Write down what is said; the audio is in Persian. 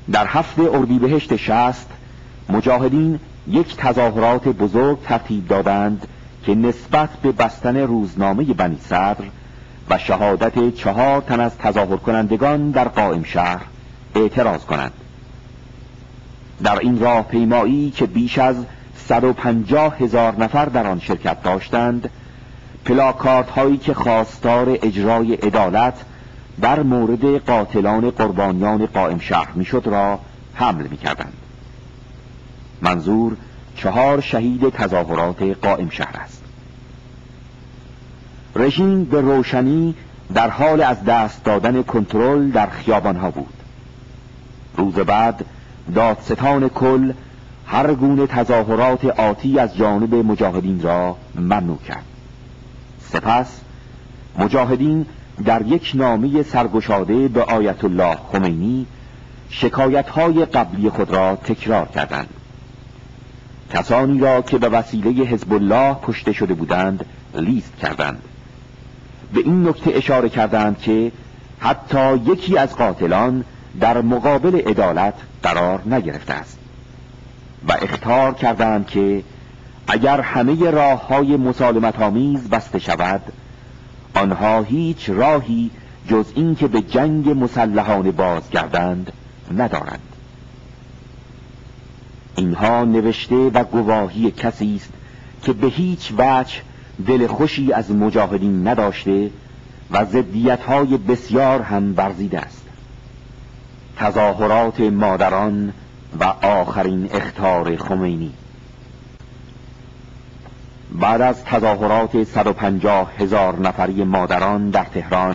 در 7 اردیبهشت 60 مجاهدین یک تظاهرات بزرگ ترتیب دادند که نسبت به بستن روزنامه بنی صدر و شهادت 4 تن از تظاهر کنندگان در قائم شهر اعتراض کنند. در این راهپیمایی که بیش از 150,000 نفر در آن شرکت داشتند، پلاکاردهایی هایی که خواستار اجرای عدالت در مورد قاتلان قربانیان قائم شهر میشد را حمل می‌کردند. منظور 4 شهید تظاهرات قائم شهر است. رژیم به روشنی در حال از دست دادن کنترل در خیابانها بود. روز بعد دادستان کل هر گونه تظاهرات آتی از جانب مجاهدین را ممنوع کرد. سپس مجاهدین در یک نامه سرگشاده به آیت الله خمینی شکایت‌های قبلی خود را تکرار کردند. کسانی را که به وسیله حزب الله کشته شده بودند لیست کردند. به این نکته اشاره کردند که حتی یکی از قاتلان در مقابل عدالت قرار نگرفته است و اخطار کردند که اگر همه راه‌های مسالمت‌آمیز بسته شود، آنها هیچ راهی جز این که به جنگ مسلحانه بازگردند ندارند. اینها نوشته و گواهی کسی است که به هیچ وجه دل خوشی از مجاهدین نداشته و ضدیت‌های بسیار هم ورزیده است. تظاهرات مادران و آخرین اخطار خمینی. بعد از تظاهرات 150,000 نفری مادران در تهران